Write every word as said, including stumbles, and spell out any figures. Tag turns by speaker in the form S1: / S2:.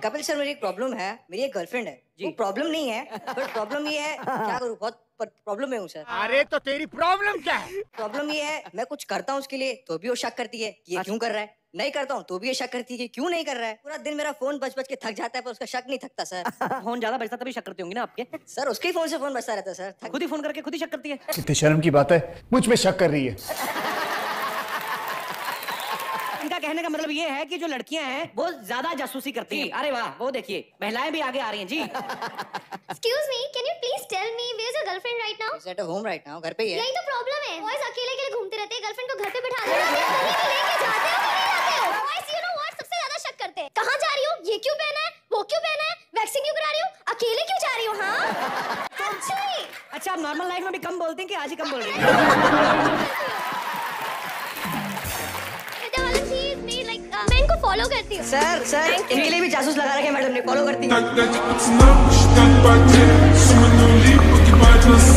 S1: Kapil sir, मेरी एक problem है। मेरी एक गर्लफ्रेंड है। वो प्रॉब्लम नहीं है, बट प्रॉब्लम ये है, क्या करूँ, बहुत प्रॉब्लम में हूँ सर।
S2: अरे तो तेरी प्रॉब्लम क्या है?
S1: प्रॉब्लम ये है, मैं कुछ करता हूँ उसके लिए तो भी वो शक करती है कि ये क्यों कर रहा है। नहीं करता हूँ तो भी ये शक करती है कि क्यों नहीं कर रहा है। पूरा दिन मेरा फोन बज बज के थक जाता है, पर उसका शक नहीं थकता सर।
S3: फोन ज्यादा बजता तभी शक करती होंगी ना आपके।
S1: सर उसके ही फोन से फोन बजता रहता है सर।
S3: खुद ही फोन करके खुद ही शक करती है।
S4: कितनी शर्म की बात है, मुझ में शक कर रही है।
S3: इनका कहने का मतलब ये है कि जो लड़कियां हैं वो ज्यादा जासूसी करती हैं। अरे वाह, वो देखिए महिलाएं भी आगे आ रही हैं जी।
S5: Excuse me, can you please tell me where's your girlfriend right now?
S1: She's at home right now, घर पे ही है।
S5: यही तो प्रॉब्लम है। बॉयज अकेले अकेले घूमते रहते हैं, गर्लफ्रेंड को घर पे बिठा देते हैं, कहीं भी लेके जाते हो कि नहीं जाते हो? बॉयज यू नो व्हाट सबसे ज्यादा शक करते हैं। कहाँ जा रही हो? ये क्यों पहना है? वो क्यों पहना है? वैक्सिंग क्यों करा रही हो? अकेले क्यों जा रही हो? हाँ? Actually,
S3: अच्छा, आप नॉर्मल लाइफ में भी कम बोलते हैं कि आज ही कम बोल रही हैं?
S5: मैं इनको फॉलो करती हूँ।
S1: सर सर इनके लिए भी जासूस लगा रखे मैडम ने, फॉलो करती है।